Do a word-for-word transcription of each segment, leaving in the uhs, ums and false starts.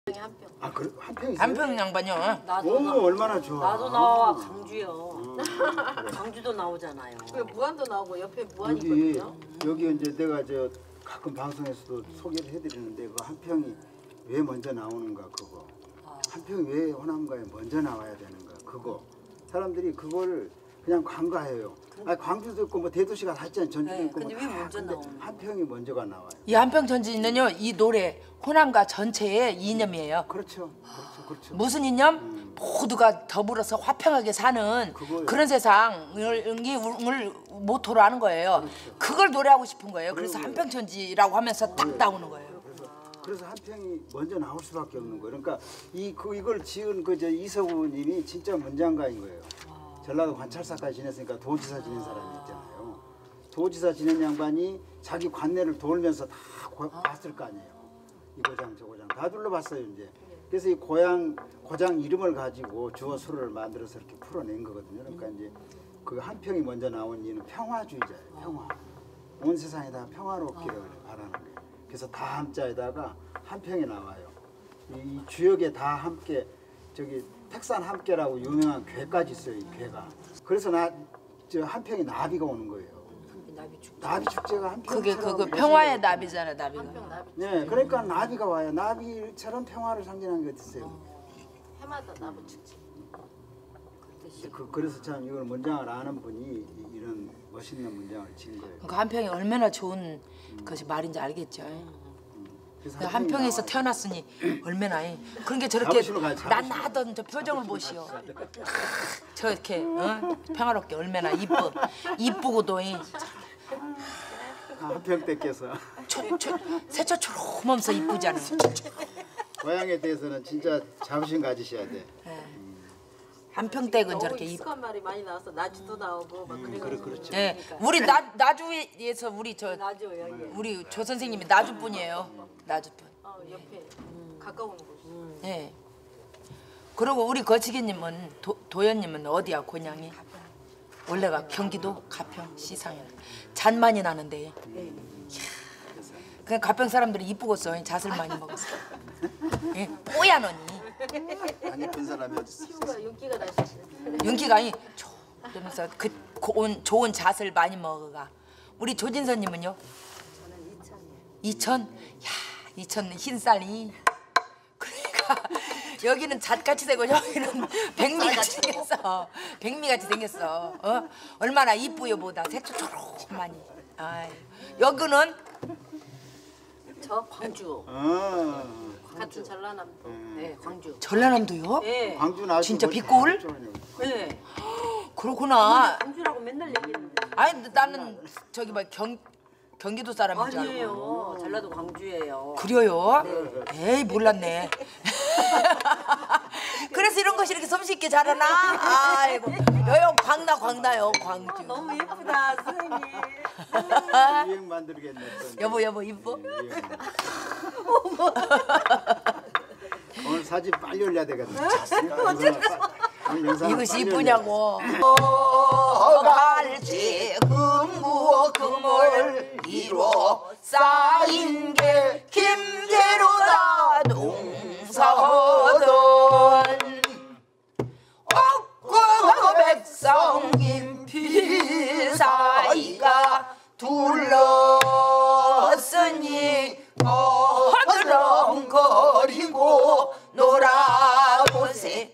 한평. 아, 그래? 한평 있어요? 한평 양반요. 나도 오, 나, 얼마나 좋아. 나도 나와 강주요. 강주도 나오잖아요. 그 무안도 나오고 옆에 무안이 여기 있거든요. 여기 이제 내가 저 가끔 방송에서도 소개를 해드리는데 그 한평이 왜 먼저 나오는가 그거. 한평이 왜 호남가에 먼저 나와야 되는가 그거. 사람들이 그걸 그냥 간과해요. 아 광주도 있고 뭐 대도시가 다 있잖아요. 전주도 네, 있고. 근데 뭐 왜 다. 먼저 근데 나오는 한평이 먼저가 나와요. 이 한평 전지는요, 이 노래 호남가 전체의 이념이에요. 그렇죠. 그렇죠. 그렇죠. 무슨 이념? 음. 모두가 더불어서 화평하게 사는 그거예요. 그런 세상을 을 모토로 하는 거예요. 그렇죠. 그걸 노래하고 싶은 거예요. 그래서 그래요. 한평천지라고 하면서 딱 나오는 거예요. 그래서 그래서 한평이 먼저 나올 수밖에 없는 거예요. 그러니까 이 그 이걸 지은 그 저 이서구님이 진짜 문장가인 거예요. 전라도 관찰사까지 지냈으니까 도지사 지낸 사람이 있잖아요. 도지사 지낸 양반이 자기 관내를 돌면서 다 고, 봤을 거 아니에요. 이 고장 저 고장 다 둘러봤어요 이제. 그래서 이 고향 고장 이름을 가지고 주어 수를 만들어서 이렇게 풀어낸 거거든요. 그러니까 이제 그 한평이 먼저 나온 이유는 평화주의자예요. 평화. 온 세상이 다 평화롭기를 바라는 거예요. 그래서 다 함자에다가 한평이 나와요. 이 주역에 다 함께 저기 택산 함께라고 유명한 괴까지 있어요. 이 괴가. 그래서 나 저 한평이 나비가 오는 거예요. 나비 축제. 나비 축제가 한평. 그게 그거 평화의 나비잖아, 나비가. 한평 나비. 네, 그러니까 나비가 와요. 나비처럼 평화를 상징하는 게 어디 있어요? 해마다 나무 축제. 그, 그래서 참 이걸 문장을 아는 분이 이- 이런 멋있는 문장을 지은 거예요. 그 한평이 얼마나 좋은 것이 말인지 알겠죠. 그래서 그 한평이 한평에서 나와요. 태어났으니 얼마나 이- 그런 게 저렇게 잡으시러 가요, 잡으시러. 낱낱한 저 표정을 보시오. 저렇게 어? 평화롭게 얼마나 이뻐 이쁘고도 이 아, 한평 때께서 새처 초롬하면서 이쁘잖아. 고향에 대해서는 진짜 자부심 가지셔야 돼. 한평댁은 너무 저렇게 이쁘. 익숙한 말이 많이 나와서 나주도 나오고 막 그래가지고. 그래, 그렇죠. 예, 우리 나 나주에서 우리 저 나주 여기. 우리 조 선생님이 나주 분이에요. 나주 분. 어 옆에 가까운 곳이. 예. 그리고 우리 거치기님은 도, 도연님은 어디야 고향이? 원래가 경기도 가평 시상에 잔만이 나는데. 그 가평 사람들이 이쁘겠어. 잣을 많이 먹었어. 예, 뽀얀 언니. 안 예쁜 사람이 어디 있어? 피부가 윤기가 나셨어요. 윤기가 이 좋으면서 그 고운, 좋은 잣을 많이 먹어가. 우리 조진서님은요? 저는 이천이에요. 이천? 야, 이천 흰쌀이. 그러니까 여기는 잣같이 되고 여기는 백미같이 생겼어. 백미같이 생겼어. 어? 얼마나 이쁘요 보다. 색도 초록하니. 아이. 여기는 저 광주. 아, 같은 전라남도. 네, 광주. 전라남도요? 네. 광주 나와서 진짜 뭐 빗골? 다 좋아하냐고. 네. 그렇구나. 광주라고 맨날 얘기했는데. 아니 나는 저기 뭐 경 경기도 사람인 줄 알고. 아니에요. 전라도 광주예요. 그래요? 에이 몰랐네. 그래서 이런 것이 이렇게 섬찟게 자라나? 아이고 여영 광나 광나요 광주. 너무 예쁘다, 선생님. 유행 만들겠네. 또. 여보 여보 이뻐? 유행. 오늘 사진 빨리 올려야 되겠네. 오늘 영상 이것이 빨리 이쁘냐고. 갈지 금무 금을 이뤄 쌓인 게 김제로다 농사하던 억구 백성 김피 사이가 둘러쓰니 어드렁거리고 놀아보세.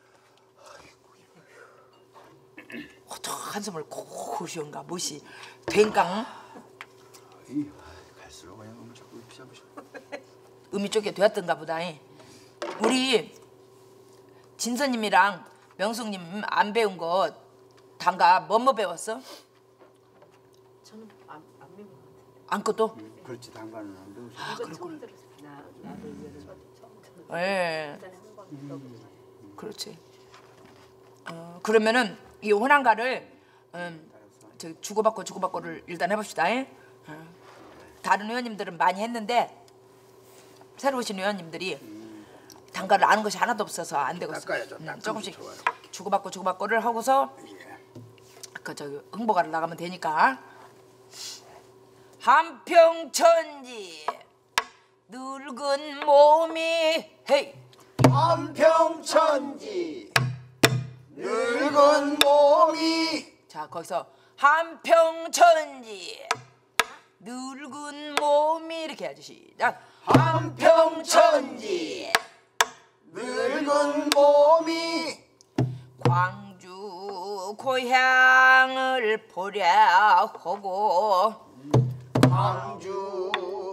어떡 한숨을 콕 쉬운가 무시 된강 이, 갈수록 그냥 음을 자꾸 피잡으셔. 음이 쪽에 되었던가 보다. 우리 진서님이랑 명숙님 안 배운 거 단가 뭐뭐 배웠어? 저는 안, 안 매운 것 같아요. 안것도? 그렇지 당관은 안 배우셔. 아, 이거 처음 들었어요. 나, 나도 이거를 처음 들었어요. 예. 일단 한번 들어보세요. 그렇지. 어, 그러면은 이 호남가를 음, 저 주고받고 주고받고를 일단 해봅시다. 예? 어. 다른 의원님들은 많이 했는데 새로 오신 의원님들이 단가를 아는 것이 하나도 없어서 안 되겠어. 닦아야죠. 음, 닦으면 조금씩 좋아요. 주고받고 주고받고를 하고서 그 저기 흥보가를 나가면 되니까. 한평천지 늙은 몸이 헤이 한평천지 늙은 몸이 자 거기서 한평천지 늙은 몸이 이렇게 해야지 시작 한평천지 늙은 몸이 광주 고향을 보랴 하고 광주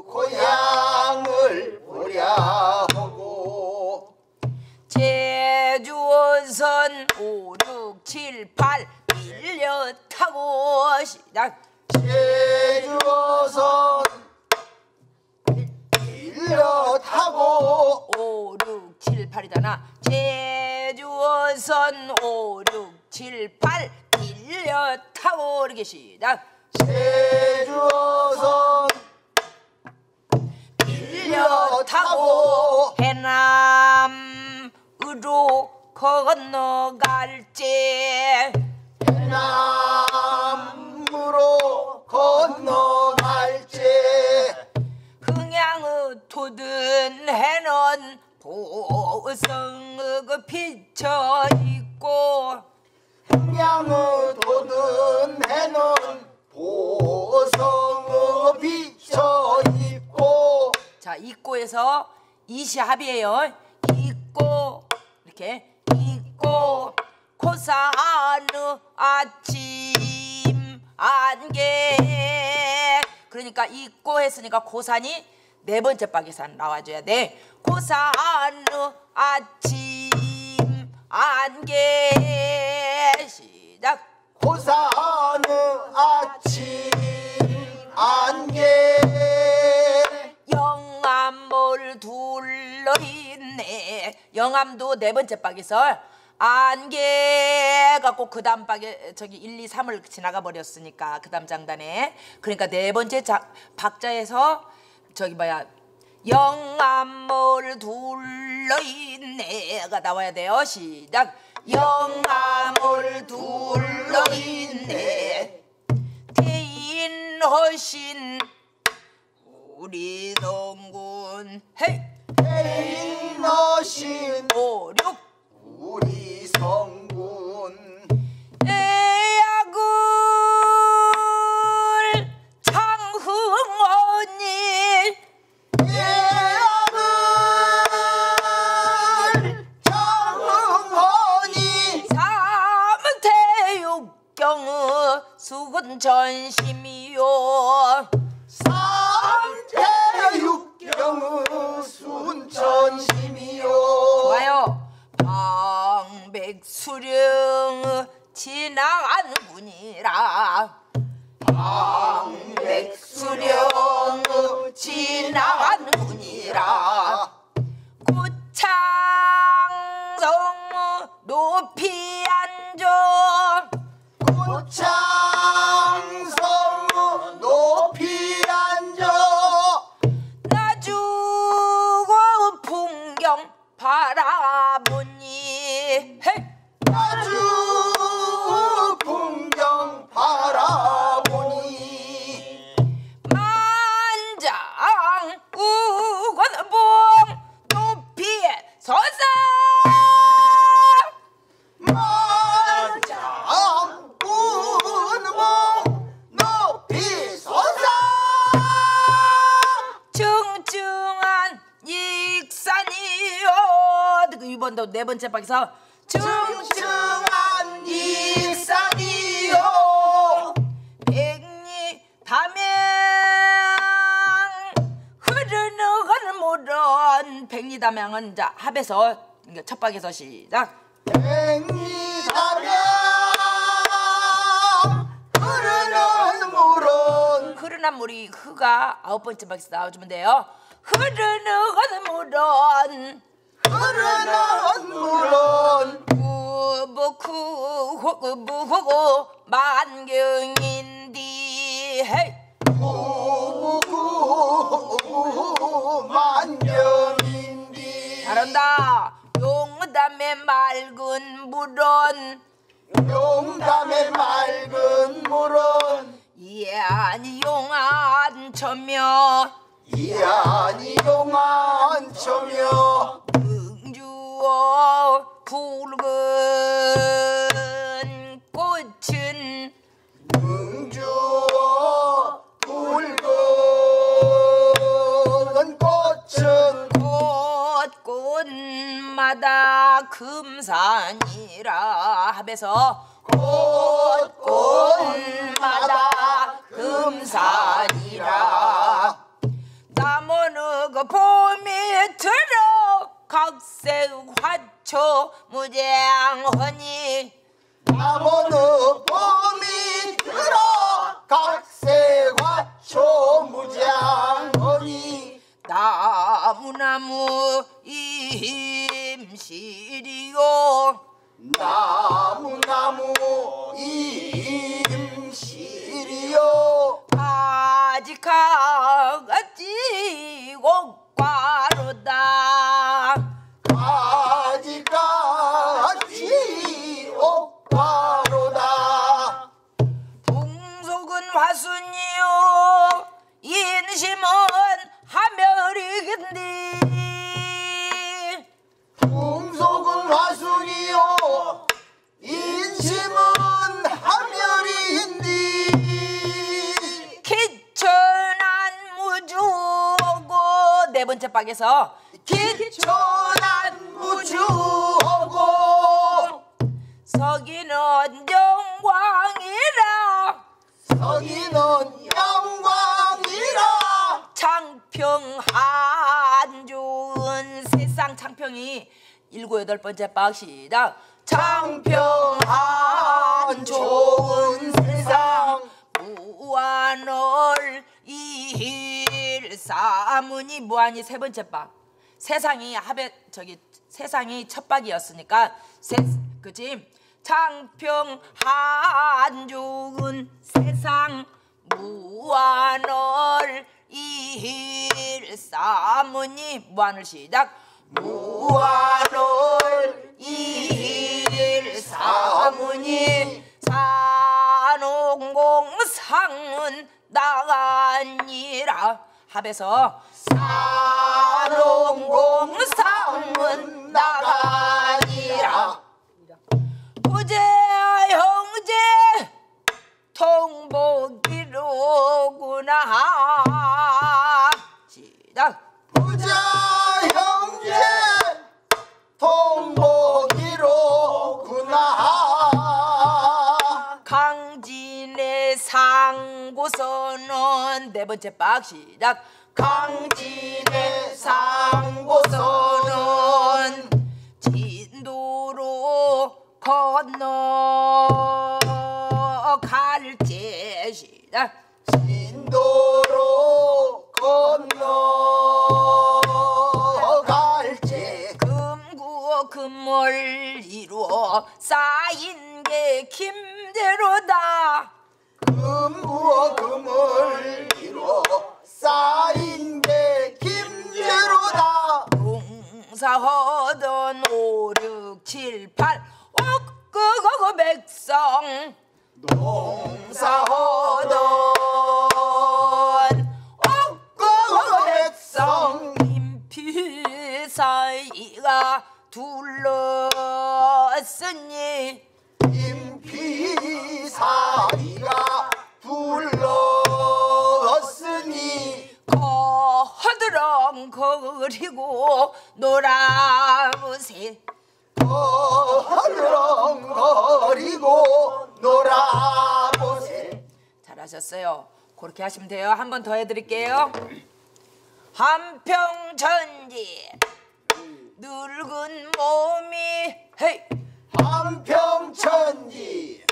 고향을 보랴 하고 제주어선 오, 육, 칠, 팔 빌려 타고 시작 제주어선 빌려 타고 오, 육, 칠, 팔이잖아 제주어선 오, 육, 칠, 팔 빌려 타고 이렇게 시작 제주어선 빌려 타고 해남으로 건너갈지 해남으로 건너갈지 흥양의 돋은 해는 보성의 그 비쳐 있고 흥양의 돋은 해는 보성의 비쳐 있고 자 있고에서 이시합이에요 있고 이렇게 있고 고사하는 아침 안개 그러니까 있고 했으니까 고산이 네 번째 박에서 나와줘야 돼 고사하는 아침 안개 시작 고사하는 아침 안개 영암을 둘러있네 영암도 네 번째 박에서 안개 갖고 그 다음 박에 저기 일, 이, 삼을 지나가 버렸으니까 그 다음 장단에 그러니까 네 번째 자, 박자에서 저기 뭐야 영암을 둘러있네가 나와야 돼요 시작 영암을 둘러있네 대인허신 우리 동군 헤이 대인허신 오륙 우리 성군 애약을 장흥언니 예약을 장흥허니 삼태육경의 수군전심이요 삼태육경의 순천심이요 좋아요 방백수령의 지나간 군이라 방백수령의 지나간 군이라 고창성 높이 앉아 고창성 높이 앉아 나주고 풍경 바라보니 헤이 아주 풍경 바라보니 만장 우건봉 높이 서서 만장 운봉 높이 솟아 증증한 익산이요 이번도 네 번째 박에서 증증한 익산이요 백리 담양 흐르는 물은 백리 담양은 자 합에서 첫 박에서 시작 백리담양 흐르는 물은 흐르는 물이 흐가 아홉 번째 박에서 나와주면 돼요 흐르는 물은 흐르는 물은 구부구호구부호구 만경인디 헤이 구구구 만경인디 잘한다 용담의 맑은 물은 용담의 맑은 물은 이안 용안 처며 이안이 용안처며 응주어 붉은 꽃은 응주어 붉은 꽃은 곳곳마다 금산이라 하면서 곳곳마다 금산이라 남어느 그 봄이 들어 각색 화초 무장하니 남어느 봄이 들어 각색 화초 무장하니 나무나무 임실이요 나무나무 임실이요 가지가지 옥과로다 가지가지 옥과로다 동속은 화순이요 인심은 하멸이긴디 동속은 화순이요 인심은 하멸인디 기천한 무주고 네 번째 박에서 기천한 무주하고 서기는 영광이라 서기는 영광이라 창평 한좋은 세상 창평이 일곱 여덟 번째 박 시작 창평 한좋은 세상 무한을 이일사문이 무한이 세 번째 박 세상이 합에 저기 세상이 첫 박이었으니까 세 그지 창평 한좋은 세상 무한을 이일사문이 무한을 시작 무한을 이일사문이 산홍공상은 나가니라 합에서 산홍공상은 나가니라 부재 형제 통복이로구나 시작 부자 형제 통복이로구나 강진의 상고선언 네 번째 박 시작 강진의 상고선언 진도로 건너갈지 시작 진도로 건너갈지 금구 금을 이루어 쌓인 게 김대로다 금구어 금을 이루어 쌓인 게 김제로다 농사하던 오육칠팔 옥그거그 백성 농사하던 옥그거그 백성 임피사이가 둘렀으니 임피사이가 둘렀으니 거드렁거리고 놀아보세 거드렁거리고 놀아보세 잘하셨어요. 그렇게 하시면 돼요. 한 번 더 해드릴게요. 한평천지 늙은 몸이 헤이 한평천지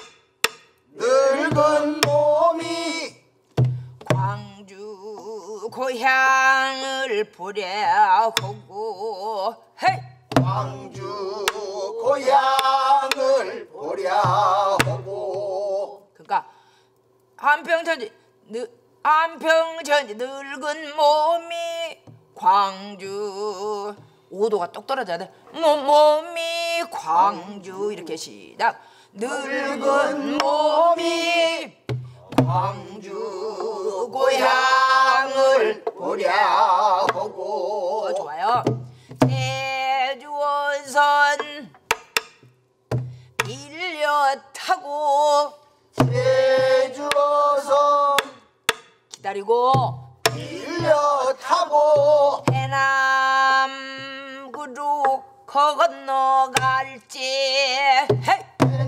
늙은 몸이 광주 고향을 보려고 헤이 광주 고향을 보려 하고 그러니까 한평천지 느, 한평천지 늙은 몸이 광주 오도가 똑 떨어져야 돼. 몸, 몸이 광주 이렇게 시작. 늙은 몸이 광주 고향을 걸 보랴 하고. 어, 좋아요. 제주어선 빌려 타고 제주어선 기다리고 빌려 타고 해남구로 건너갈지 헤이!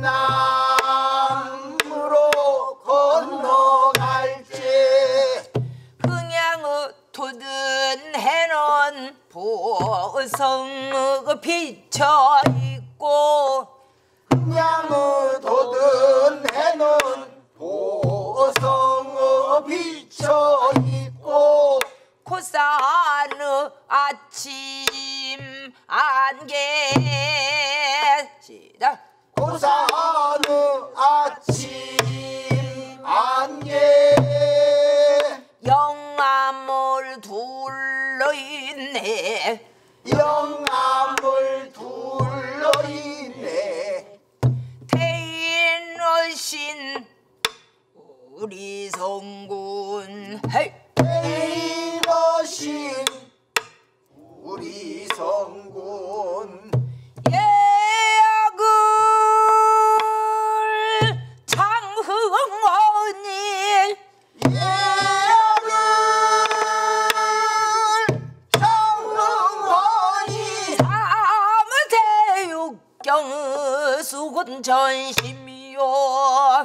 해남으로 건너갈지 흥양의 돋은 해는 보성의 비쳐있고 흥양의 돋은 해는 보성의 비쳐있고 고산의 아침 안개 시작 고산의 아침 안개 영암을 둘러있네 영암을 둘러있네 태인어신 우리 성군 헤이 태인어신 우리 성군 예약을 장흥원이 예약을 장흥원이 사무대육경 수군 전심이요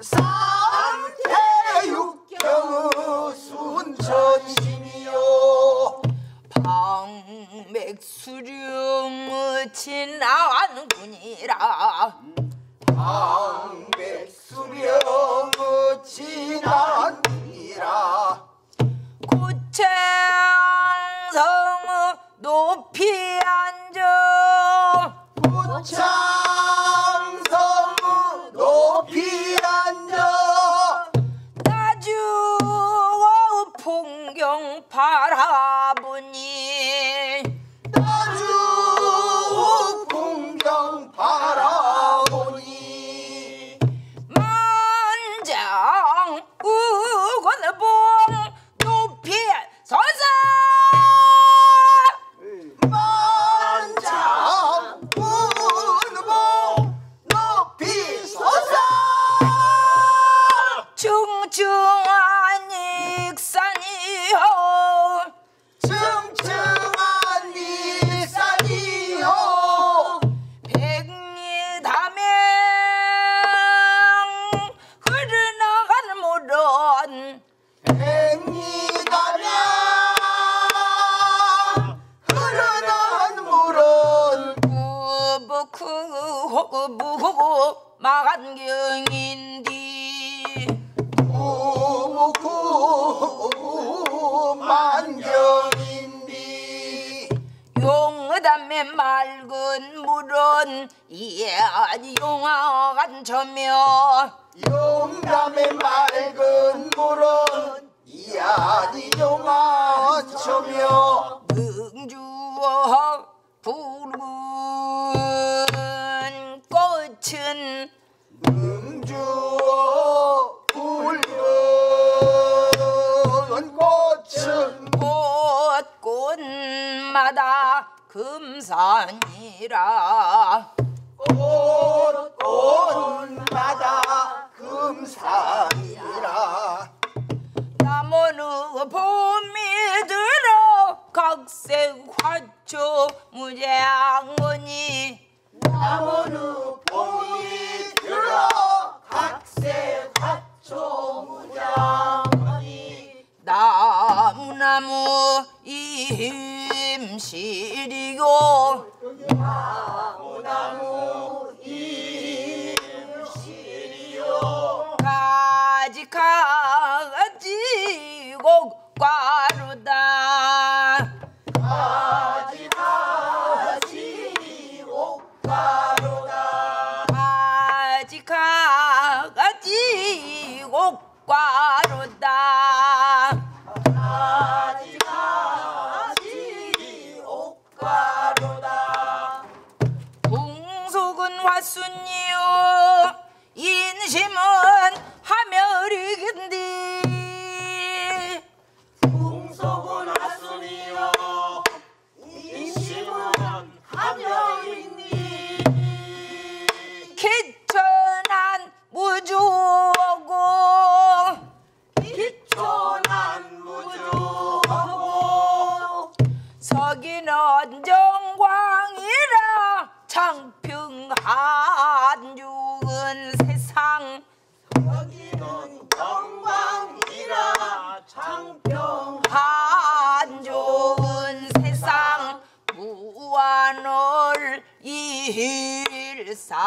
삼태육경의 순천심이요 방맥수령의 지나는군이라 방백수령의 진안이라 고창성의 높이 앉아 고창성의 높이 앉아 나주와 풍경 바라보니 나주 풍경 바라보니 만장 우건봉 높이 서서 만장 운봉 높이 솟아 중중한 익산이여 층층한 일산이요 백리담에 흐르나가는 물은 백리가량 흐르는 물은 구부크고 마간경인디 무무구 만경인디 용의담에 맑은 물은 이아니 용화간 저며 용담의 맑은 물은 이아니 용한처며 능주어 붉은 꽃은 능주어 붉은 꽃은 곳곳마다 금산이라 꽃꽃마다 금산이라 남원의 봄이 들어 각색 화초 무장원이 나무는 봄이 들어 각색 화초 무장원이 나무나무 임실이요 나무나무 임실이요 가지 가지 곡과루다 가지 가지 옥가루다 가지 가지 곡과루다 가지 가지 옥가루다 풍속은 화순이요 인심은 하멸이긴디 풍속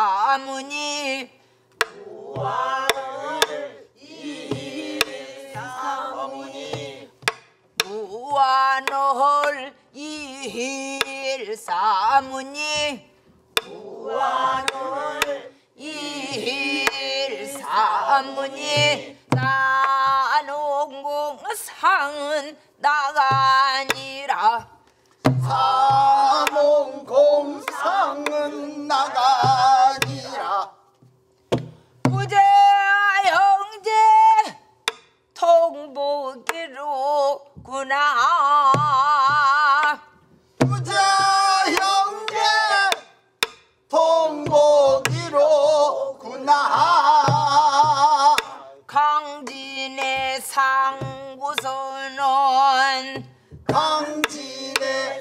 사무니 무한을 이일 사무니 무한을 이일 사무니 나농공상은 나가니라 사몽공상은 나가니라 부자 형제 통보기로구나 부자 형제 통보기로구나 강진의 상고선은 강진의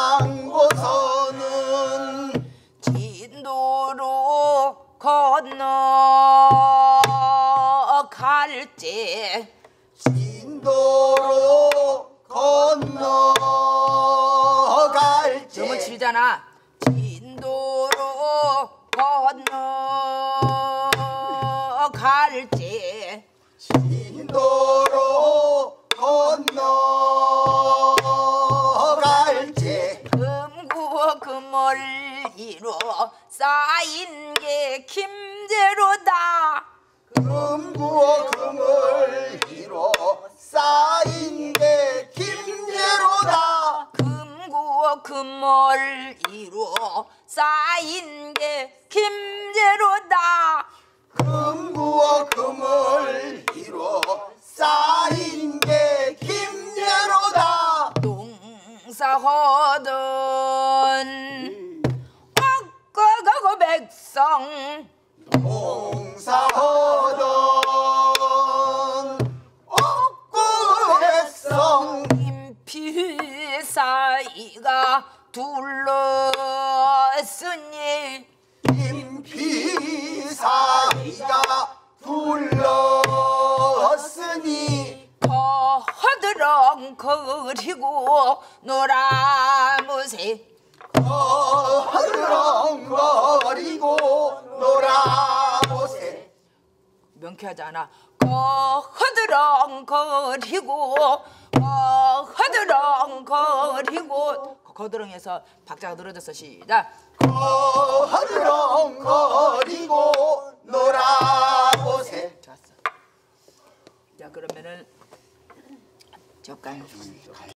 상고선은 진도로 건너갈지 진도로 건너갈지 너무 길잖아. 진도로 건너갈지 진도로 건너갈지 금구 금을 이루어 쌓인 게 김제로다 금구어 금을 이뤄 쌓인 게 김제로다 금구어 금을 이루어 쌓인 게 김제로다 금구어 금을 이뤄 쌓인 게 김제로다 농사하던 옥가가고 백성 봉사하던 억구백성 임피사이가 둘렀으니 임피사이가 둘렀으니 거드렁거리고 놀아무세 거드렁거리고 놀아보세 명쾌하지 않아 거드렁거리고 거드렁거리고 거드렁에서 박자가 늘어졌어 시작 거드렁거리고 놀아보세 좋았어 자 그러면은 저까지